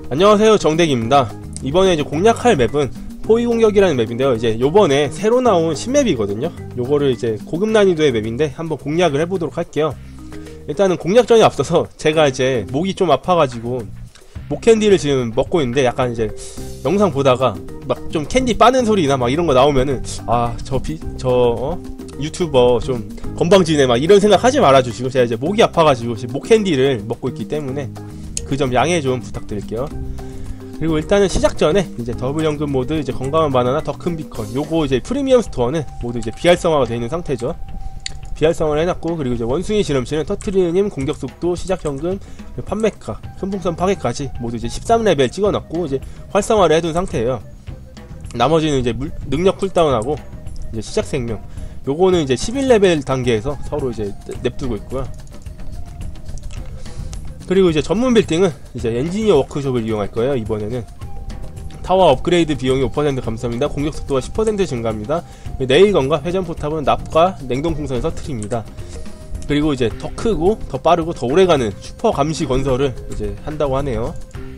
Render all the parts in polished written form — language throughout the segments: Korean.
안녕하세요, 정대기입니다. 이번에 이제 공략할 맵은 포위공격이라는 맵인데요. 이제 요번에 새로 나온 신맵이거든요. 요거를 이제 고급 난이도의 맵인데 한번 공략을 해보도록 할게요. 일단은 공략 전에 앞서서 제가 이제 목이 좀 아파가지고 목 캔디를 지금 먹고 있는데, 약간 이제 영상 보다가 막 좀 캔디 빠는 소리나 막 이런 거 나오면은 유튜버 좀 건방지네 막 이런 생각 하지 말아주시고, 제가 이제 목이 아파가지고 지금 목 캔디를 먹고 있기 때문에 그 점 양해 좀 부탁드릴게요. 그리고 일단은 시작 전에 이제 더블 연금 모드, 이제 건강한 바나나, 더 큰 비컨, 요거 이제 프리미엄 스토어는 모두 이제 비활성화가 되어 있는 상태죠. 비활성화를 해놨고, 그리고 이제 원숭이 실험실은 터트리느님, 공격 속도, 시작 현금, 판매가, 큰풍선 파괴까지 모두 이제 13레벨 찍어놨고, 이제 활성화를 해둔 상태예요. 나머지는 이제 능력 쿨다운하고 이제 시작 생명, 요거는 이제 11레벨 단계에서 서로 이제 냅두고 있고요. 그리고 이제 전문 빌딩은 이제 엔지니어 워크숍을 이용할 거예요. 이번에는 타워 업그레이드 비용이 5% 감소합니다. 공격 속도가 10% 증가합니다. 네일건과 회전 포탑은 납과 냉동 풍선을 터트립니다. 그리고 이제 더 크고 더 빠르고 더 오래가는 슈퍼 감시 건설을 이제 한다고 하네요.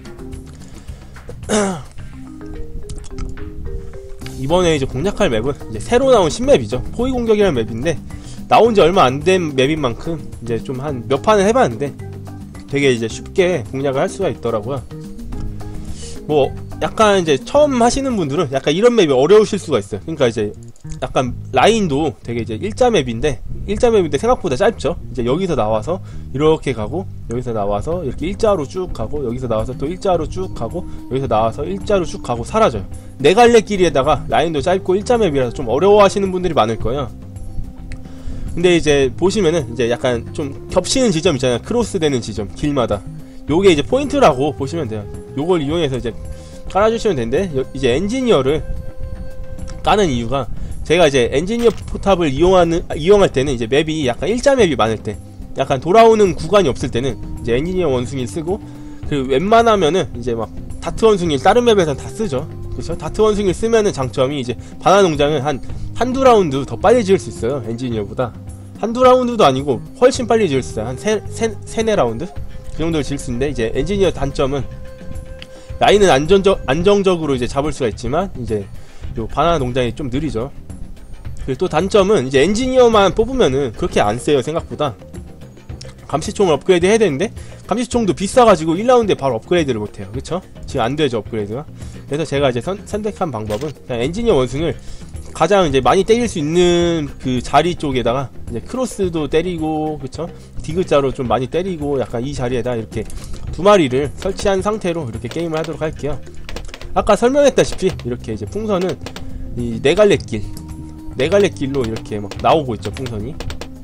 이번에 이제 공략할 맵은 이제 새로 나온 신맵이죠. 포위공격이라는 맵인데, 나온지 얼마 안 된 맵인 만큼 이제 좀 한 몇 판을 해봤는데 되게 이제 쉽게 공략을 할 수가 있더라고요. 뭐 약간 이제 처음 하시는 분들은 약간 이런 맵이 어려우실 수가 있어요. 그러니까 이제 약간 라인도 되게 이제 일자 맵인데 생각보다 짧죠. 이제 여기서 나와서 이렇게 가고, 여기서 나와서 이렇게 일자로 쭉 가고, 여기서 나와서 또 일자로 쭉 가고, 여기서 나와서 일자로 쭉 가고 사라져요. 네 갈래 길이에다가 라인도 짧고 일자 맵이라서 좀 어려워하시는 분들이 많을 거예요. 근데 이제 보시면은 이제 약간 좀 겹치는 지점 있잖아요. 크로스 되는 지점, 길마다. 요게 이제 포인트라고 보시면 돼요. 요걸 이용해서 이제 깔아주시면 되는데, 이제 엔지니어를 까는 이유가, 제가 이제 엔지니어 포탑을 이용할 때는 이제 맵이 약간 일자 맵이 많을 때, 약간 돌아오는 구간이 없을 때는 이제 엔지니어 원숭이를 쓰고, 그리고 웬만하면은 이제 막 다트 원숭이를 다른 맵에서는 다 쓰죠. 그쵸? 다트 원숭이를 쓰면은 장점이 이제 바나나 농장을 한두 라운드 더 빨리 지을 수 있어요. 엔지니어보다. 한두 라운드도 아니고 훨씬 빨리 지을 수 있어요. 한 세네 라운드? 그 정도를 지을 수 있는데, 이제 엔지니어 단점은 라인은 안정적으로 이제 잡을 수가 있지만, 이제 요 바나나 농장이 좀 느리죠. 그리고 또 단점은 이제 엔지니어만 뽑으면은 그렇게 안 세요, 생각보다. 감시총을 업그레이드 해야 되는데, 감시총도 비싸가지고 1라운드에 바로 업그레이드를 못해요. 그쵸? 지금 안 되죠, 업그레이드가. 그래서 제가 이제 선택한 방법은 그냥 엔지니어 원숭이를 가장 이제 많이 때릴 수 있는 그 자리 쪽에다가 이제 크로스도 때리고, 그쵸? 디귿자로 좀 많이 때리고, 약간 이 자리에다 이렇게 두 마리를 설치한 상태로 이렇게 게임을 하도록 할게요. 아까 설명했다시피 이렇게 이제 풍선은 이 네 갈래 길로 이렇게 막 나오고 있죠, 풍선이.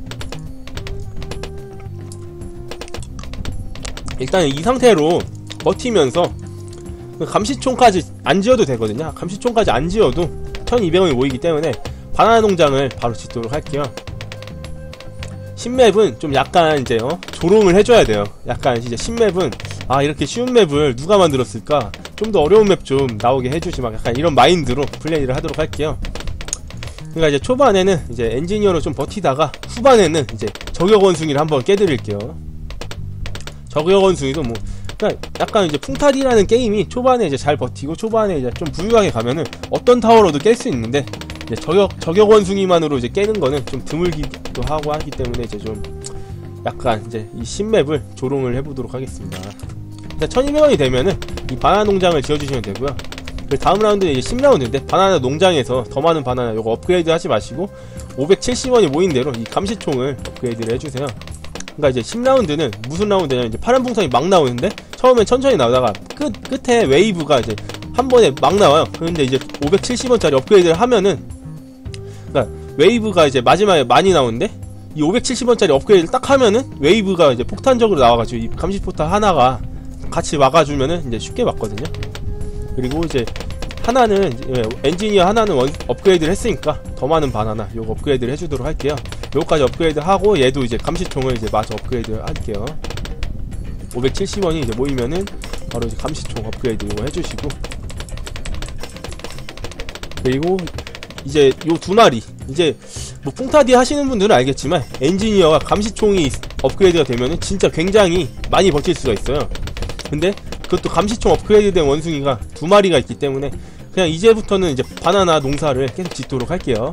일단 이 상태로 버티면서 감시총까지 안 지어도 되거든요. 감시총까지 안 지어도 1200원이 모이기 때문에 바나나 농장을 바로 짓도록 할게요. 신맵은 좀 약간 이제 조롱을 해줘야 돼요. 약간 이제 신맵은 이렇게 쉬운 맵을 누가 만들었을까, 좀 더 어려운 맵 좀 나오게 해주지, 막 약간 이런 마인드로 플레이를 하도록 할게요. 그러니까 이제 초반에는 이제 엔지니어로 좀 버티다가, 후반에는 이제 저격 원숭이를 한번 깨드릴게요. 저격 원숭이도 뭐 그러니까 약간 이제 풍탈이라는 게임이 초반에 이제 잘 버티고, 초반에 이제 좀 부유하게 가면은 어떤 타워로도 깰 수 있는데, 이제 저격 원숭이만으로 이제 깨는 거는 좀 드물기도 하고 하기 때문에 이제 좀 약간 이제 이 신맵을 조롱을 해보도록 하겠습니다. 일단 1200원이 되면은 이 바나나 농장을 지어주시면 되고요. 그리고 다음 라운드는 이제 10라운드인데, 바나나 농장에서 더 많은 바나나 요거 업그레이드 하지 마시고 570원이 모인 대로 이 감시총을 업그레이드를 해주세요. 그러니까 이제 10라운드는 무슨 라운드냐면, 이제 파란 풍선이 막 나오는데 처음엔 천천히 나오다가 끝에 웨이브가 이제 한 번에 막 나와요. 그런데 이제 570원짜리 업그레이드를 하면은, 그러니까 웨이브가 이제 마지막에 많이 나오는데, 이 570원짜리 업그레이드를 딱 하면은 웨이브가 이제 폭탄적으로 나와가지고 이 감시 포탑 하나가 같이 막아주면은 이제 쉽게 막거든요. 그리고 이제 하나는 엔지니어 하나는 업그레이드를 했으니까 더 많은 바나나 요거 업그레이드를 해주도록 할게요. 요거까지 업그레이드 하고, 얘도 이제 감시총을 이제 마저 업그레이드 할게요. 570원이 이제 모이면은 바로 이제 감시총 업그레이드 이거 해주시고, 그리고 이제 요 두 마리, 이제 뭐 퐁타디 하시는 분들은 알겠지만 엔지니어가 감시총이 업그레이드가 되면은 진짜 굉장히 많이 버틸 수가 있어요. 근데 그것도 감시총 업그레이드된 원숭이가 2마리가 있기 때문에 그냥 이제부터는 이제 바나나 농사를 계속 짓도록 할게요.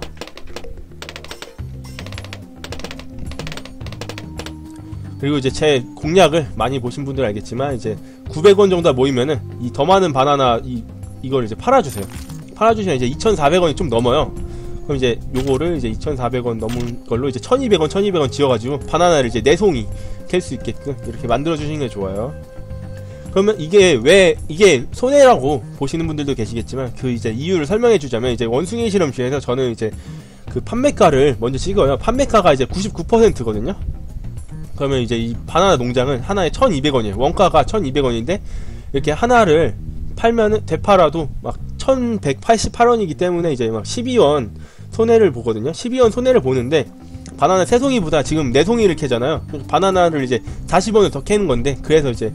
그리고 이제 제 공략을 많이 보신 분들 알겠지만 이제 900원 정도 모이면은 이 더 많은 바나나 이걸 이제 팔아주세요. 팔아주시면 이제 2,400원이 좀 넘어요. 그럼 이제 요거를 이제 2,400원 넘은 걸로 이제 1,200원, 1,200원 지어가지고 바나나를 이제 4송이 캘 수 있게끔 이렇게 만들어주시는 게 좋아요. 그러면 이게 왜 이게 손해라고 보시는 분들도 계시겠지만 그 이제 이유를 설명해주자면 이제 원숭이 실험실에서 저는 이제 그 판매가를 먼저 찍어요. 판매가가 이제 99%거든요. 그러면 이제 이 바나나 농장은 하나에 1,200원이에요. 원가가 1,200원인데 이렇게 하나를 팔면은 되팔아도 막 1,188원이기 때문에 이제 막 12원 손해를 보거든요. 12원 손해를 보는데 바나나 3송이보다 지금 4송이를 캐잖아요. 바나나를 이제 40원을 더 캐는 건데 그래서 이제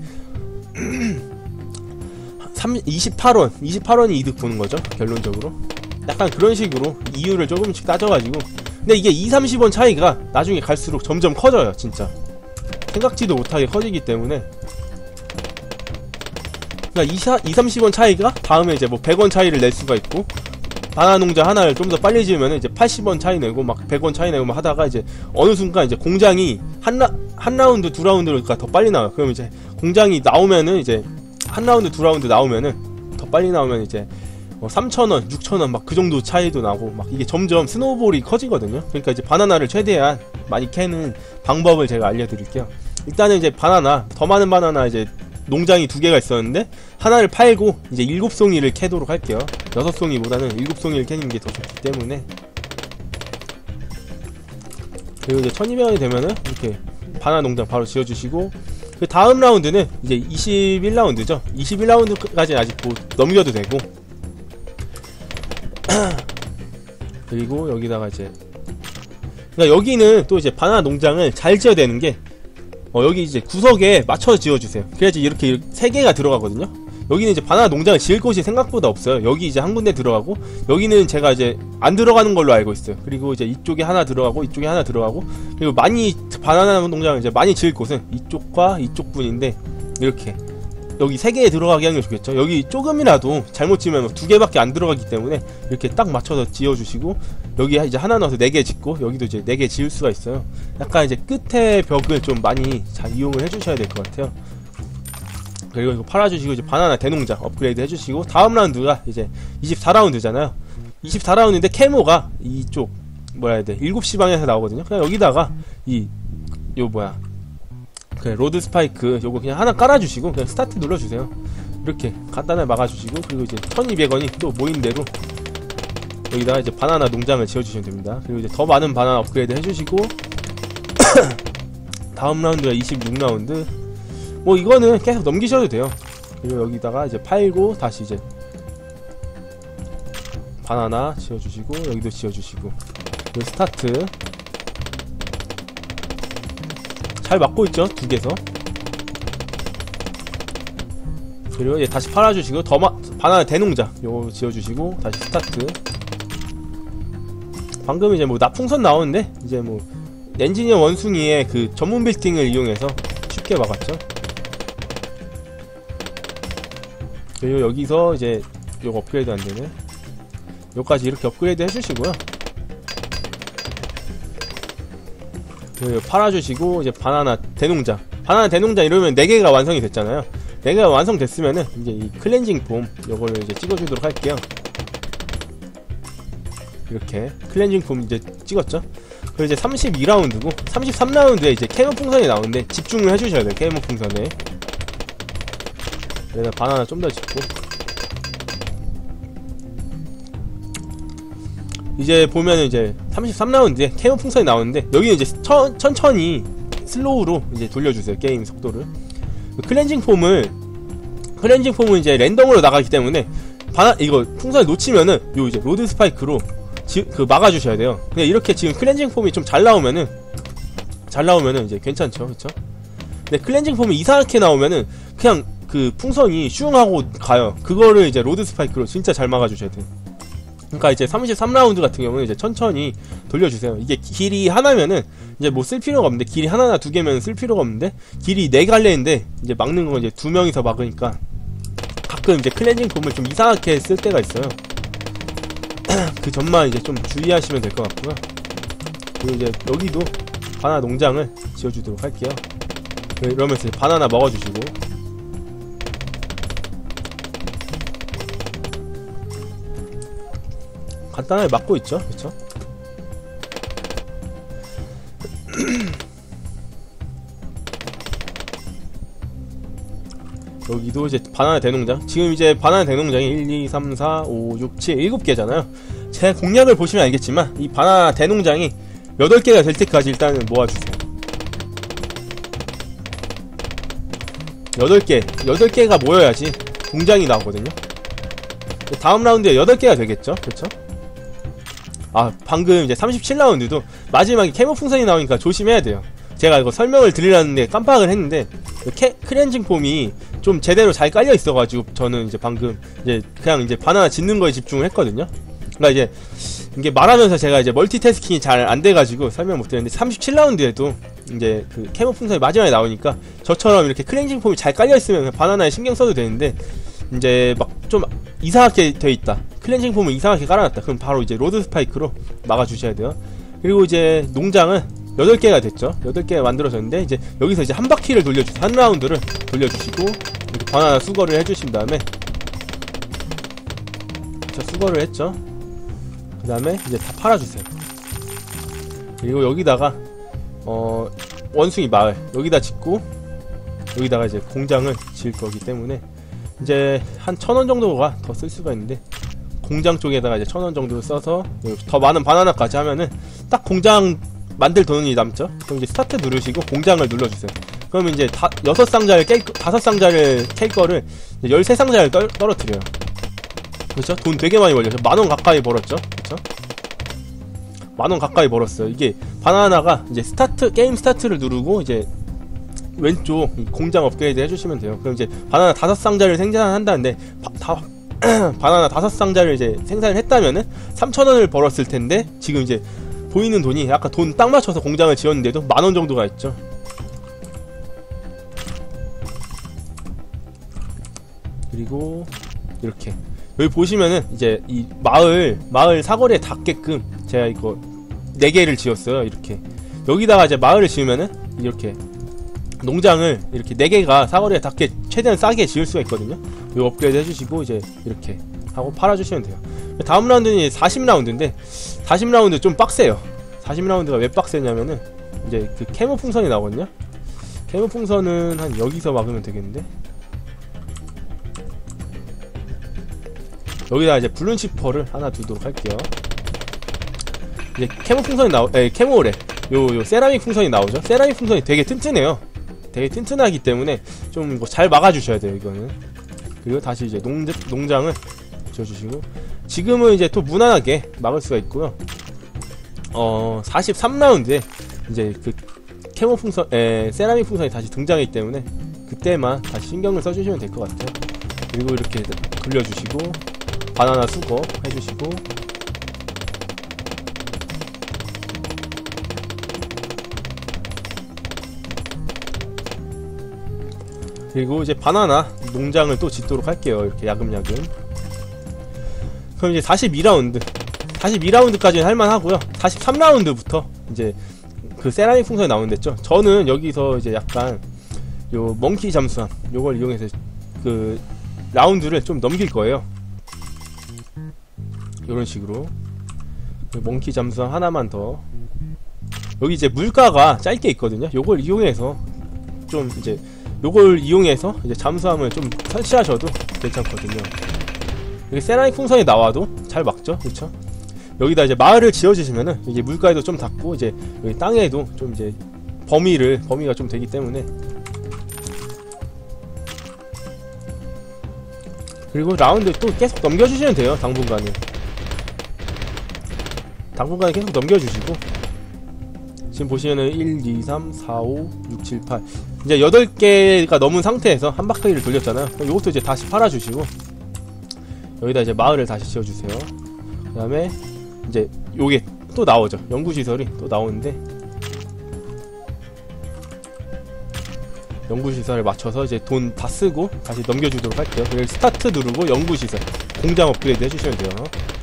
28원이 이득 보는 거죠. 결론적으로. 약간 그런 식으로 이유를 조금씩 따져가지고 근데 이게 20-30원 차이가 나중에 갈수록 점점 커져요. 진짜 생각지도 못하게 커지기 때문에 그러니까 20-30원 차이가 다음에 이제 뭐 100원 차이를 낼 수가 있고 바나나 농장 하나를 좀 더 빨리 지으면 이제 80원 차이 내고 막 100원 차이 내고 막 하다가 이제 어느 순간 이제 공장이 한 라운드 두 라운드가 더 빨리 나와요. 그럼 이제 공장이 나오면은 이제 한 라운드 두 라운드 나오면은 더 빨리 나오면 이제 3,000원, 6,000원 막 그 정도 차이도 나고 막 이게 점점 스노우볼이 커지거든요. 그러니까 이제 바나나를 최대한 많이 캐는 방법을 제가 알려드릴게요. 일단은 이제 바나나 더 많은 바나나 이제 농장이 2개가 있었는데 하나를 팔고 이제 7송이를 캐도록 할게요. 6송이보다는 7송이를 캐는 게 더 좋기 때문에. 그리고 이제 1,200원이 되면은 이렇게 바나나 농장 바로 지어주시고 그 다음 라운드는 이제 21라운드죠 21라운드까지는 아직 뭐 넘겨도 되고 그리고 여기다가 이제 그러니까 여기는 또 이제 바나나 농장을 잘 지어야 되는 게 여기 이제 구석에 맞춰서 지어주세요. 그래야지 이렇게 3개가 들어가거든요. 여기는 이제 바나나 농장을 지을 곳이 생각보다 없어요. 여기 이제 한 군데 들어가고 여기는 제가 이제 안 들어가는 걸로 알고 있어요. 그리고 이제 이쪽에 하나 들어가고 이쪽에 하나 들어가고 그리고 많이 바나나 농장을 이제 많이 지을 곳은 이쪽과 이쪽뿐인데 이렇게 여기 3개에 들어가게 하는 게 좋겠죠. 여기 조금이라도 잘못 지으면 2개밖에 안 들어가기 때문에 이렇게 딱 맞춰서 지어주시고 여기 이제 하나 넣어서 4개 짓고 여기도 이제 4개 지을 수가 있어요. 약간 이제 끝에 벽을 좀 많이 잘 이용을 해주셔야 될 것 같아요. 그리고 이거 팔아주시고 이제 바나나 대농장 업그레이드 해주시고 다음 라운드가 이제 24라운드잖아요 24라운드인데 캐모가 이쪽 뭐라 해야 돼 7시 방향에서 나오거든요. 그냥 여기다가 그 로드 스파이크 요거 그냥 하나 깔아주시고 그냥 스타트 눌러주세요. 이렇게 간단하게 막아주시고 그리고 이제 1,200원이 또 모인 대로 여기다가 이제 바나나 농장을 지어주시면 됩니다. 그리고 이제 더 많은 바나나 업그레이드 해주시고 다음 라운드가 26라운드 뭐 이거는 계속 넘기셔도 돼요. 그리고 여기다가 이제 팔고 다시 이제 바나나 지어주시고 여기도 지어주시고 그리고 스타트 잘 맞고 있죠? 2개서 그리고 이제 다시 팔아주시고 바나나 대농장 요거 지어주시고 다시 스타트 방금 이제 뭐 풍선 나오는데 이제 뭐 엔지니어 원숭이의 그 전문 빌딩을 이용해서 쉽게 막았죠. 그리고 여기서 이제 요거 업그레이드 안되네 요까지 이렇게 업그레이드 해주시고요. 그리고 팔아주시고 이제 바나나 대농장 이러면 4개가 완성이 됐잖아요. 4개가 완성됐으면은 이제 이 클렌징 폼 요거를 이제 찍어주도록 할게요. 이렇게 클렌징 폼 이제 찍었죠. 그리고 이제 32라운드고 33라운드에 이제 캐모 풍선이 나오는데 집중을 해주셔야 돼요. 캐모 풍선에 여기다 바나나 좀 더 짓고 이제 보면은 이제 33라운드에 캐모 풍선이 나오는데 여기는 이제 천천히 슬로우로 이제 돌려주세요. 게임 속도를. 클렌징 폼은 이제 랜덤으로 나가기 때문에 이거 풍선을 놓치면은 요 이제 로드 스파이크로 막아주셔야 돼요. 그냥 이렇게 지금 클렌징 폼이 좀 잘 나오면은 이제 괜찮죠, 그쵸? 근데 클렌징 폼이 이상하게 나오면은 그냥 그 풍선이 슝 하고 가요. 그거를 이제 로드 스파이크로 진짜 잘 막아주셔야 돼요. 그러니까 이제 33라운드 같은 경우는 이제 천천히 돌려주세요. 이게 길이 하나면은 이제 뭐 쓸 필요가 없는데 길이 하나나 2개면 쓸 필요가 없는데 길이 4갈래인데 이제 막는 건 이제 2명이서 막으니까 가끔 이제 클렌징 폼을 좀 이상하게 쓸 때가 있어요. 그 점만 이제 좀 주의하시면 될 것 같고요. 그리고 이제 여기도 바나나 농장을 지어주도록 할게요. 이러면서 이제 바나나 먹어주시고, 간단하게 막고 있죠, 그쵸? 여기도 이제 바나나 대농장. 지금 이제 바나나 대농장이 1, 2, 3, 4, 5, 6, 7, 7개잖아요. 제 공략을 보시면 알겠지만 이 바나나 대농장이 8개가 될 때까지 일단은 모아주세요. 8개가 모여야지 공장이 나오거든요. 다음 라운드에 8개가 되겠죠? 그쵸? 아, 방금 이제 37라운드도 마지막에 캐모 풍선이 나오니까 조심해야 돼요. 제가 이거 설명을 드리려는데 깜빡을 했는데, 클렌징 폼이 좀 제대로 잘 깔려 있어가지고 저는 이제 방금 이제 그냥 이제 바나나 짓는 거에 집중을 했거든요. 그러니까 이제 이게 말하면서 제가 이제 멀티태스킹이 잘 안 돼가지고 설명 못 드렸는데, 37라운드에도 이제 그 캐모 풍선이 마지막에 나오니까 저처럼 이렇게 클렌징 폼이 잘 깔려 있으면 바나나에 신경 써도 되는데, 이제 막 좀 이상하게 돼 있다, 클렌징 폼을 이상하게 깔아놨다, 그럼 바로 이제 로드 스파이크로 막아주셔야 돼요. 그리고 이제 농장은 8개가 됐죠. 8개가 만들어졌는데, 이제 여기서 이제 한 바퀴를 돌려주세요. 한 라운드를 돌려주시고, 이렇게 바나나 수거를 해주신 다음에, 자, 수거를 했죠. 그 다음에 이제 다 팔아주세요. 그리고 여기다가 원숭이 마을 여기다 짓고, 여기다가 이제 공장을 지을 거기 때문에 이제 한 1000원 정도가 더 쓸 수가 있는데, 공장 쪽에다가 이제 1000원 정도 써서 더 많은 바나나까지 하면은 딱 공장 만들 돈이 남죠. 그럼 이제 스타트 누르시고 공장을 눌러주세요. 그러면 이제 5상자를 5상자를 캘 거를 13상자를 떨어뜨려요. 그렇죠? 돈 되게 많이 벌죠. 10,000원 가까이 벌었죠. 그렇죠? 10,000원 가까이 벌었어요. 이게 바나나가 이제 게임 스타트를 누르고 이제 왼쪽 공장 업그레이드 해주시면 돼요. 그럼 이제 바나나 5상자를 생산한다는데, 바나나 5상자를 이제 생산을 했다면은 3,000원을 벌었을 텐데, 지금 이제 보이는 돈이 아까 돈 딱 맞춰서 공장을 지었는데도 10,000원 정도가 있죠. 그리고 이렇게 여기 보시면은 이제 이 마을 사거리에 닿게끔 제가 이거 4개를 지었어요. 이렇게 여기다가 이제 마을을 지으면은 이렇게 농장을 이렇게 4개가 사거리에 닿게 최대한 싸게 지을 수가 있거든요. 이거 업그레이드 해주시고 이제 이렇게 하고 팔아주시면 돼요. 다음 라운드는 40라운드인데 40라운드 좀 빡세요. 40라운드가 왜 빡세냐면은 이제 그 캐모 풍선이 나오거든요. 캐모 풍선은 한 여기서 막으면 되겠는데, 여기다 이제 블룬시퍼를 하나 두도록 할게요. 이제 캐모 풍선이 캐모래. 요 세라믹 풍선이 나오죠. 세라믹 풍선이 되게 튼튼해요. 되게 튼튼하기 때문에 좀 잘 막아주셔야 돼요, 이거는. 그리고 다시 이제 농장을 지어주시고, 지금은 이제 또 무난하게 막을 수가 있고요. 43라운드에 이제 그 캐모 풍선, 세라믹 풍선이 다시 등장하기 때문에 그때만 다시 신경을 써주시면 될 것 같아요. 그리고 이렇게 돌려주시고, 바나나 수거 해주시고, 그리고 이제 바나나 농장을 또 짓도록 할게요. 이렇게 야금야금. 그럼 이제 42라운드까지는 할만하고요. 43라운드부터 이제 그 세라믹 풍선이 나오는데죠. 저는 여기서 이제 약간 요 멍키 잠수함 요걸 이용해서 그 라운드를 좀 넘길 거예요. 요런 식으로 멍키 잠수함 하나만 더. 여기 이제 물가가 짧게 있거든요. 요걸 이용해서 잠수함을 좀 설치하셔도 괜찮거든요. 여기 세라믹 풍선이 나와도 잘 막죠, 그렇죠? 여기다 이제 마을을 지어주시면은 이제 물가에도 좀 닿고, 이제 여기 땅에도 좀 이제 범위가 좀 되기 때문에. 그리고 라운드 또 계속 넘겨주시면 돼요. 당분간은 계속 넘겨주시고, 지금 보시면은 1, 2, 3, 4, 5, 6, 7, 8 이제 8개가 넘은 상태에서 한 바퀴를 돌렸잖아요. 요것도 이제 다시 팔아주시고, 여기다 이제 마을을 다시 지어주세요. 그 다음에 이제 요게 또 나오죠. 연구시설이 또 나오는데, 연구시설에 맞춰서 이제 돈 다 쓰고 다시 넘겨주도록 할게요. 그리고 스타트 누르고 연구시설 공장 업그레이드 해주시면 돼요.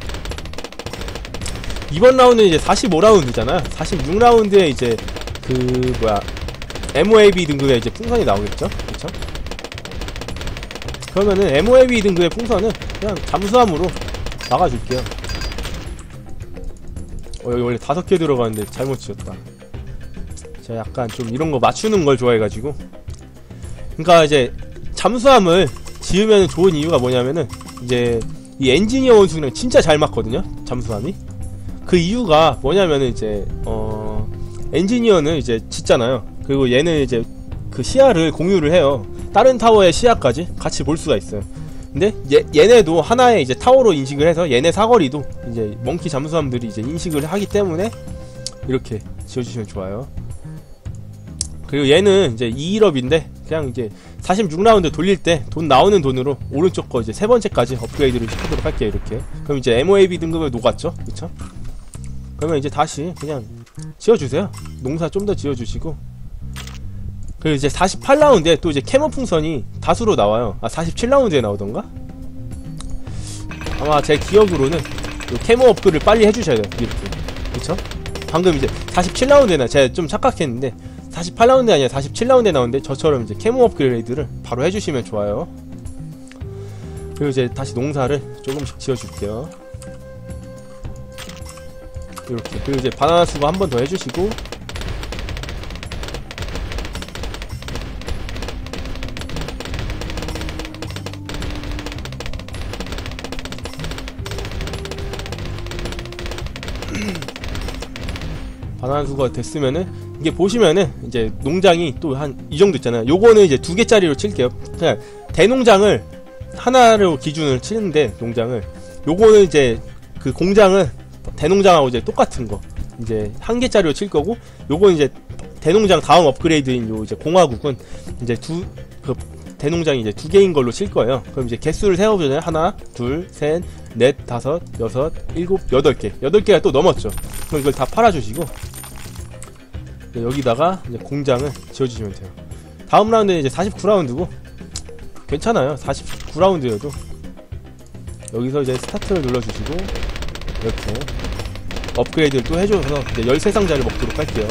이번 라운드는 이제 45라운드잖아요 46라운드에 이제 그 뭐야 MOAB 등급의 이제 풍선이 나오겠죠. 그쵸? 그러면은 MOAB 등급의 풍선은 그냥 잠수함으로 막아줄게요. 여기 원래 5개 들어가는데 잘못 지었다. 제가 약간 좀 이런 거 맞추는 걸 좋아해가지고. 그러니까 이제 잠수함을 지으면 좋은 이유가 뭐냐면은 이제 이 엔지니어 원숭이랑 진짜 잘 맞거든요. 잠수함이. 그 이유가 뭐냐면은 이제 엔지니어는 이제 짓잖아요. 그리고 얘는 이제 그 시야를 공유를 해요. 다른 타워의 시야까지 같이 볼 수가 있어요. 근데 얘네도 하나의 이제 타워로 인식을 해서 얘네 사거리도 이제 멍키 잠수함들이 이제 인식을 하기 때문에 이렇게 지어주시면 좋아요. 그리고 얘는 이제 2일업인데 그냥 이제 46라운드 돌릴 때 돈 나오는 돈으로 오른쪽 거 이제 세 번째까지 업그레이드를 시키도록 할게요. 이렇게. 그럼 이제 MOAB 등급을 녹았죠. 그쵸? 그러면 이제 다시 그냥 지어주세요. 농사 좀 더 지어주시고. 그리고 이제 48라운드에 또 이제 캐머 풍선이 다수로 나와요. 아 47라운드에 나오던가? 아마 제 기억으로는 캐머 업그를 빨리 해주셔야 돼요. 이렇게. 그쵸? 방금 이제 47라운드에나 제가 좀 착각했는데 48라운드 아니라 47라운드에 나오는데 저처럼 이제 캐모 업그레이드를 바로 해주시면 좋아요. 그리고 이제 다시 농사를 조금씩 지어줄게요. 이렇게. 그리고 이제 바나나 수거 한 번 더 해주시고. 바나나 수거가 됐으면은 이게 보시면은 이제 농장이 또 한 이 정도 있잖아요. 요거는 이제 2개짜리로 칠게요. 그냥 대농장을 하나로 기준을 치는데 농장을 요거는 이제 그 공장은 대농장하고 이제 똑같은 거 이제 1개짜리로 칠 거고 요거는 이제 대농장 다음 업그레이드인 요 이제 공화국은 이제 그 대농장이 이제 2개인 걸로 칠 거예요. 그럼 이제 개수를 세워보잖아요. 하나, 둘, 셋, 넷, 다섯, 여섯, 일곱, 8개. 8개가 또 넘었죠. 그럼 이걸 다 팔아주시고 여기다가 이제 공장을 지어주시면 돼요. 다음 라운드는 이제 49라운드고 괜찮아요. 49라운드여도 여기서 이제 스타트를 눌러주시고 이렇게 업그레이드를 또 해줘서 이제 13상자를 먹도록 할게요.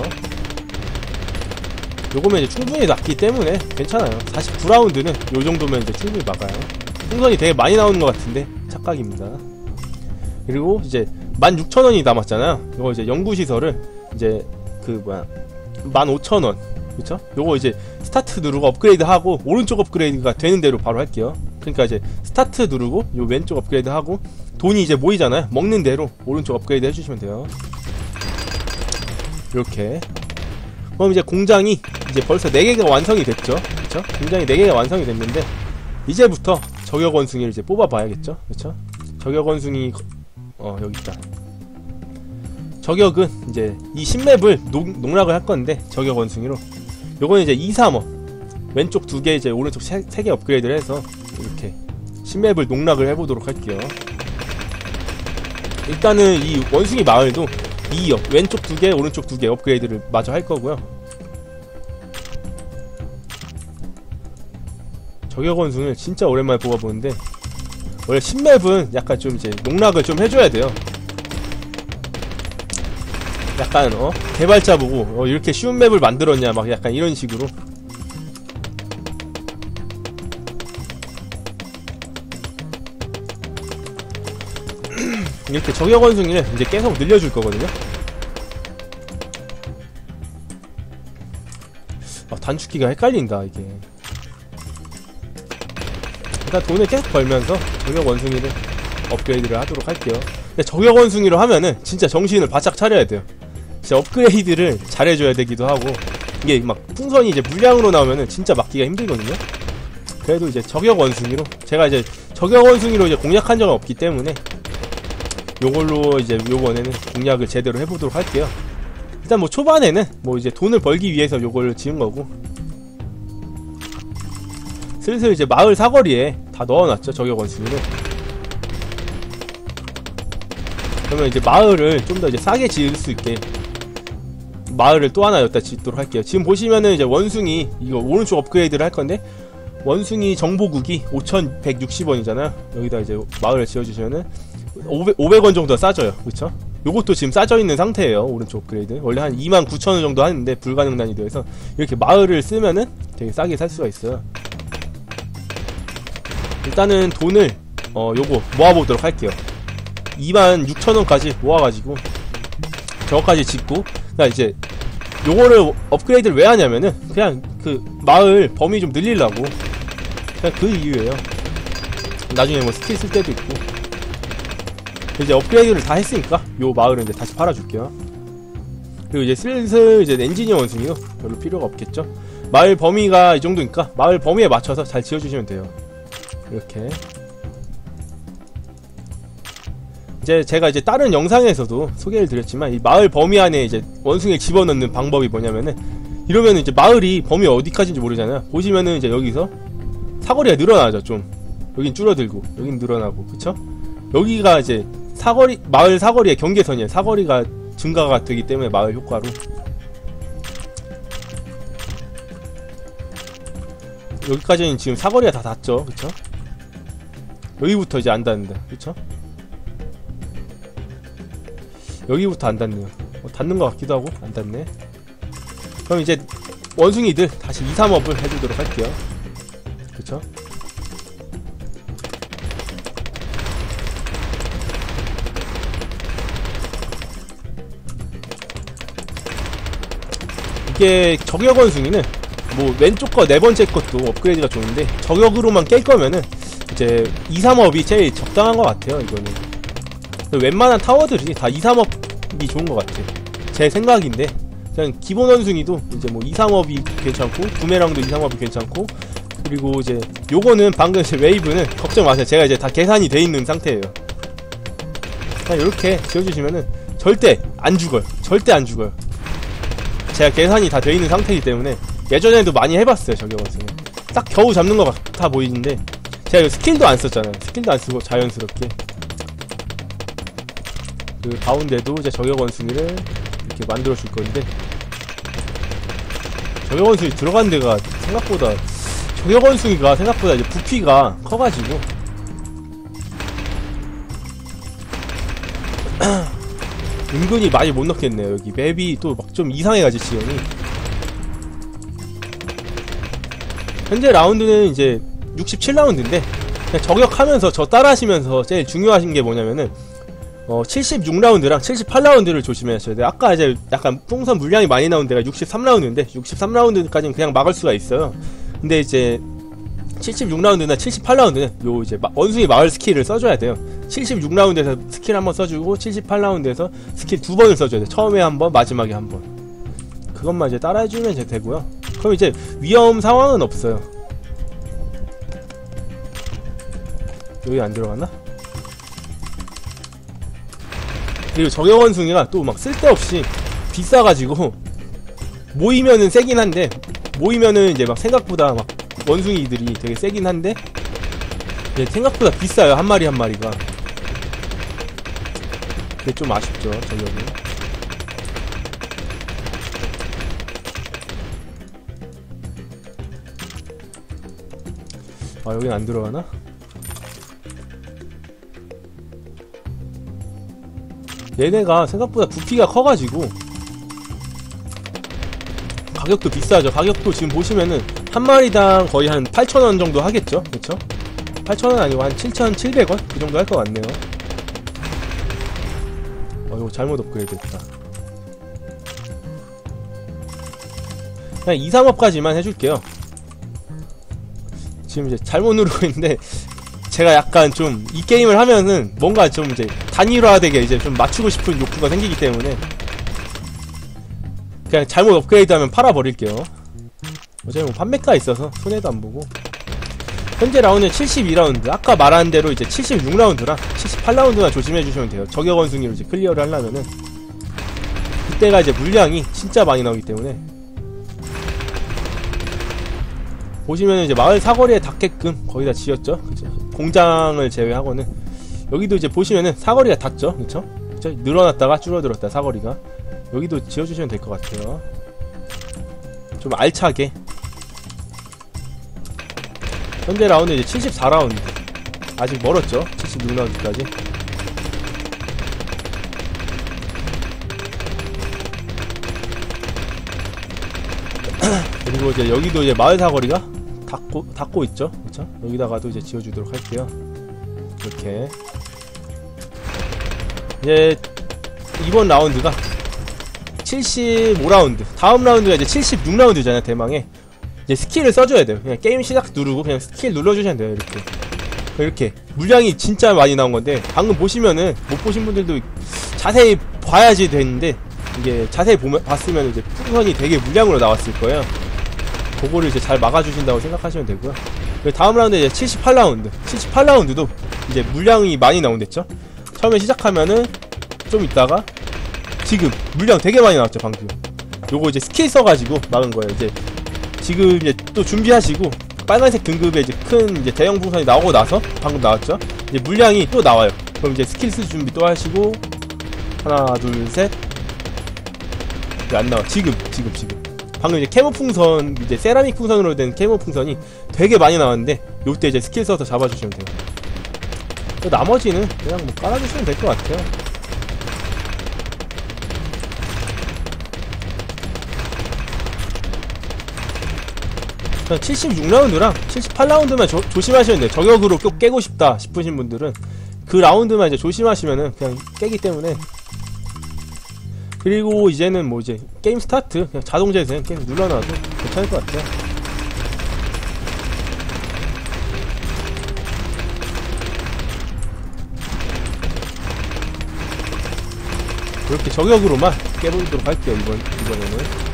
요거면 이제 충분히 낮기 때문에 괜찮아요. 49라운드는 요정도면 이제 충분히 막아요. 풍선이 되게 많이 나오는 것 같은데 착각입니다. 그리고 이제 16,000원이 남았잖아요. 요거 이제 연구시설을 이제 그 뭐야 15,000원 그쵸? 요거 이제 스타트 누르고 업그레이드 하고 오른쪽 업그레이드가 되는 대로 바로 할게요. 그러니까 이제 스타트 누르고 요 왼쪽 업그레이드 하고 돈이 이제 모이잖아요. 먹는 대로 오른쪽 업그레이드 해주시면 돼요. 이렇게. 그럼 이제 공장이 이제 벌써 4개가 완성이 됐죠. 그쵸? 공장이 4개가 완성이 됐는데 이제부터 저격 원숭이를 이제 뽑아봐야겠죠. 그쵸? 저격 원숭이 여기 있다. 저격은 이제 이 신맵을 농락을 할 건데 저격 원숭이로 요거는 이제 2, 3업 왼쪽 2개 이제 오른쪽 3개 업그레이드를 해서 이렇게 신맵을 농락을 해보도록 할게요. 일단은 이 원숭이 마을도 2업 왼쪽 2개 오른쪽 2개 업그레이드를 마저 할 거고요. 저격 원숭이를 진짜 오랜만에 뽑아보는데 원래 신맵은 약간 좀 이제 농락을 좀 해줘야 돼요. 약간 개발자 보고 이렇게 쉬운 맵을 만들었냐 막 약간 이런 식으로. 이렇게 저격 원숭이를 이제 계속 늘려줄 거거든요. 단축키가 헷갈린다 이게. 일단 돈을 계속 벌면서 저격 원숭이를 업그레이드를 하도록 할게요. 근데 저격 원숭이로 하면은 진짜 정신을 바짝 차려야 돼요. 진짜 업그레이드를 잘해줘야 되기도 하고 이게 막 풍선이 이제 물량으로 나오면은 진짜 막기가 힘들거든요. 그래도 이제 저격 원숭이로 제가 이제 저격 원숭이로 이제 공략한 적은 없기 때문에 요걸로 이제 요번에는 공략을 제대로 해보도록 할게요. 일단 뭐 초반에는 뭐 이제 돈을 벌기 위해서 요걸 지은 거고 슬슬 이제 마을 사거리에 다 넣어놨죠. 저격 원숭이를. 그러면 이제 마을을 좀 더 이제 싸게 지을 수 있게 마을을 또 하나 여기다 짓도록 할게요. 지금 보시면은 이제 원숭이 이거 오른쪽 업그레이드를 할 건데 원숭이 정보국이 5,160원이잖아요. 여기다 이제 마을을 지어주시면은 500원 정도 싸져요. 그쵸? 요것도 지금 싸져 있는 상태예요. 오른쪽 업그레이드. 원래 한 29,000원 정도 하는데 불가능 난이도에서 이렇게 마을을 쓰면은 되게 싸게 살 수가 있어요. 일단은 돈을 요거 모아보도록 할게요. 26,000원까지 모아가지고 저거까지 짓고, 그니까 이제 요거를 업그레이드를 왜 하냐면은 그냥 그 마을 범위 좀 늘리려고, 그냥 그 이유예요. 나중에 뭐 스킬 쓸 때도 있고. 이제 업그레이드를 다 했으니까 요 마을은 이제 다시 팔아줄게요. 그리고 이제 슬슬 이제 엔지니어 원숭이요, 별로 필요가 없겠죠. 마을 범위가 이 정도니까 마을 범위에 맞춰서 잘 지어주시면 돼요. 이렇게. 이제 제가 이제 다른 영상에서도 소개를 드렸지만 이 마을 범위 안에 이제 원숭이를 집어넣는 방법이 뭐냐면은, 이러면은 이제 마을이 범위 어디까지인지 모르잖아요. 보시면은 이제 여기서 사거리가 늘어나죠. 좀 여긴 줄어들고 여긴 늘어나고, 그쵸? 여기가 이제 사거리, 마을 사거리의 경계선이에요. 사거리가 증가가 되기 때문에 마을 효과로. 여기까지는 지금 사거리가 다 닿죠. 그쵸? 여기부터 이제 안 닿는다. 그쵸? 여기부터 안 닿네요. 닿는 것 같기도 하고 안 닿네. 그럼 이제 원숭이들 다시 2, 3업을 해주도록 할게요. 그쵸? 이게 저격 원숭이는 뭐 왼쪽 거 네 번째 것도 업그레이드가 좋은데 저격으로만 깰 거면은 이제 2, 3업이 제일 적당한 것 같아요. 이거는 웬만한 타워들이 다 2, 3업이 좋은 것 같아요. 제 생각인데, 그냥 기본 원숭이도 이제 뭐 2, 3업이 괜찮고, 부메랑도 2, 3업이 괜찮고, 그리고 이제 요거는 방금 이제 웨이브는 걱정 마세요. 제가 이제 다 계산이 돼 있는 상태예요. 그냥 이렇게 지어주시면은 절대 안 죽어요. 절대 안 죽어요. 제가 계산이 다 돼 있는 상태이기 때문에. 예전에도 많이 해봤어요. 저격 원숭이 딱 겨우 잡는 것 같아 보이는데 제가 이거 스킬도 안 썼잖아요. 스킬도 안 쓰고 자연스럽게 그 가운데도 이제 저격 원숭이를 이렇게 만들어 줄 건데, 저격 원숭이 들어간 데가 생각보다, 저격 원숭이가 생각보다 이제 부피가 커가지고 은근히 많이 못 넣겠네요. 여기 맵이 또 막 좀 이상해가지고 지형이. 현재 라운드는 이제 67라운드인데 그냥 저격하면서 저 따라하시면서 제일 중요하신 게 뭐냐면은 76라운드랑 78라운드를 조심하셔야 돼요. 아까 이제 약간 풍선 물량이 많이 나온 데가 63라운드인데 63라운드까지는 그냥 막을 수가 있어요. 근데 이제 76라운드나 78라운드는 요 이제 원숭이 마을 스킬을 써줘야 돼요. 76라운드에서 스킬 한번 써주고 78라운드에서 스킬 2번을 써줘야 돼요. 처음에 한번, 마지막에 한번. 그것만 이제 따라해주면 이제 되고요. 그럼 이제 위험 상황은 없어요. 여기 안 들어갔나? 그리고 저격 원숭이가 또 막 쓸데없이 비싸가지고 모이면은 세긴 한데, 모이면은 이제 막 생각보다 막 원숭이들이 되게 세긴 한데 생각보다 비싸요. 한 마리 한 마리가. 그게 좀 아쉽죠. 저격은. 아, 여긴 안 들어가나? 얘네가 생각보다 부피가 커가지고 가격도 비싸죠. 가격도 지금 보시면은 한 마리당 거의 한 8,000원 정도 하겠죠? 그쵸? 8,000원 아니고 한 7,700원? 그 정도 할 것 같네요. 이거 잘못 업그레이드 했다. 그냥 2, 3업까지만 해줄게요. 지금 이제 잘못 누르고 있는데, 제가 약간 좀 이 게임을 하면은 뭔가 좀 이제 단일화되게 이제 좀 맞추고 싶은 욕구가 생기기 때문에 그냥 잘못 업그레이드 하면 팔아버릴게요. 어차피 뭐 판매가 있어서 손해도 안 보고. 현재 라운드는 72라운드. 아까 말한 대로 이제 76라운드랑 78라운드만 조심해주시면 돼요. 저격 원숭이로 이제 클리어를 하려면은 그때가 이제 물량이 진짜 많이 나오기 때문에. 보시면은 이제 마을 사거리에 닿게끔 거의 다 지었죠. 그쵸? 공장을 제외하고는 여기도 이제 보시면은 사거리가 닿죠. 그쵸? 늘어났다가 줄어들었다 사거리가. 여기도 지어주시면 될 것 같아요. 좀 알차게. 현재 라운드 이제 74라운드. 아직 멀었죠? 76라운드까지. 그리고 이제 여기도 이제 마을 사거리가 닿고 있죠? 그쵸? 여기다가도 이제 지어주도록 할게요. 이렇게. 이제 이번 라운드가 75라운드. 다음 라운드가 이제 76라운드잖아요, 대망의. 이제 스킬을 써줘야 돼요. 그냥 게임 시작 누르고 그냥 스킬 눌러주시면 돼요, 이렇게. 이렇게. 물량이 진짜 많이 나온 건데, 방금 보시면은, 못 보신 분들도 자세히 봐야지 되는데, 이게 자세히 봤으면 이제 풍선이 되게 물량으로 나왔을 거예요. 그거를 이제 잘 막아주신다고 생각하시면 되고요. 다음 라운드 이제 78라운드. 78라운드도 이제 물량이 많이 나온댔죠? 처음에 시작하면은, 좀 있다가, 지금 물량 되게 많이 나왔죠, 방금. 요거 이제 스킬 써가지고 막은 거예요. 이제 지금 이제 또 준비하시고 빨간색 등급의 이제 큰 이제 대형 풍선이 나오고 나서 방금 나왔죠. 이제 물량이 또 나와요. 그럼 이제 스킬 쓸 준비 또 하시고 하나 둘 셋. 왜 안 나와? 지금 방금 이제 캐모 풍선, 이제 세라믹 풍선으로 된 캐모 풍선이 되게 많이 나왔는데 요때 이제 스킬 써서 잡아주시면 돼요. 나머지는 그냥 뭐 깔아주시면 될 것 같아요. 그냥 76라운드랑 78라운드만 조심하시면 돼요. 저격으로 꼭 깨고 싶다 싶으신 분들은 그 라운드만 이제 조심하시면은 그냥 깨기 때문에. 그리고 이제는 뭐 이제 게임 스타트 그냥 자동 재생 계속 눌러놔도 괜찮을 것 같아요. 이렇게 저격으로만 깨보도록 할게요. 이번에는.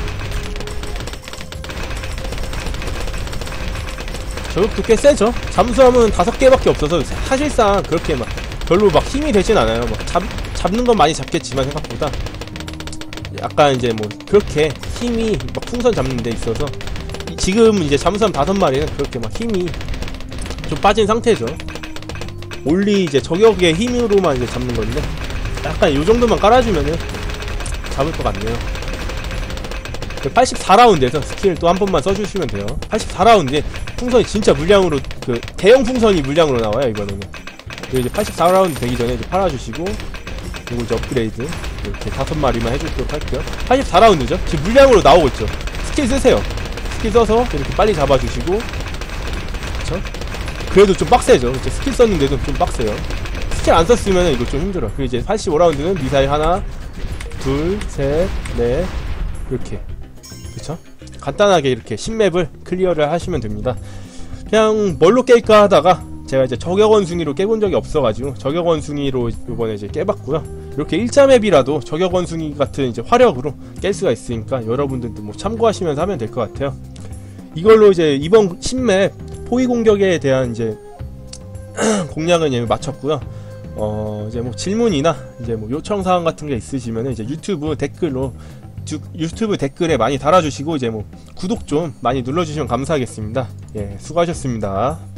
저격도 꽤 세죠? 잠수함은 5개밖에 없어서 사실상 그렇게 막 별로 막 힘이 되진 않아요. 막 잡는 건 많이 잡겠지만 생각보다 약간 이제 뭐 그렇게 힘이 막 풍선 잡는 데 있어서 지금 이제 잠수함 5마리는 그렇게 막 힘이 좀 빠진 상태죠. 올리 이제 저격의 힘으로만 이제 잡는 건데 약간 요 정도만 깔아주면은 잡을 것 같네요. 84라운드에서 스킬 또 한 번만 써주시면 돼요. 84라운드에 풍선이 진짜 물량으로, 그 대형 풍선이 물량으로 나와요, 이번에는. 그리고 이제 84라운드 되기 전에 이제 팔아주시고, 그리고 이제 업그레이드 이렇게 5마리만 해주도록 할게요. 84라운드죠? 지금 물량으로 나오고 있죠. 스킬 쓰세요. 스킬 써서 이렇게 빨리 잡아주시고, 그쵸? 그래도 좀 빡세죠. 이제 스킬 썼는데도 좀 빡세요. 스킬 안 썼으면 이거 좀 힘들어. 그리고 이제 85라운드는 미사일 하나, 둘, 셋, 넷, 이렇게. 그쵸? 간단하게 이렇게 신맵을 클리어를 하시면 됩니다. 그냥 뭘로 깰까 하다가 제가 이제 저격 원숭이로 깨본 적이 없어가지고 저격 원숭이로 이번에 이제 깨봤고요. 이렇게 1자 맵이라도 저격 원숭이 같은 이제 화력으로 깰 수가 있으니까 여러분들도 뭐 참고하시면서 하면 될 것 같아요. 이걸로 이제 이번 신맵 포위 공격에 대한 이제 공략은 이제 마쳤고요. 이제 뭐 질문이나 이제 뭐 요청사항 같은 게 있으시면 이제 유튜브 댓글에 많이 달아주시고 이제 뭐 구독 좀 많이 눌러주시면 감사하겠습니다. 예, 수고하셨습니다.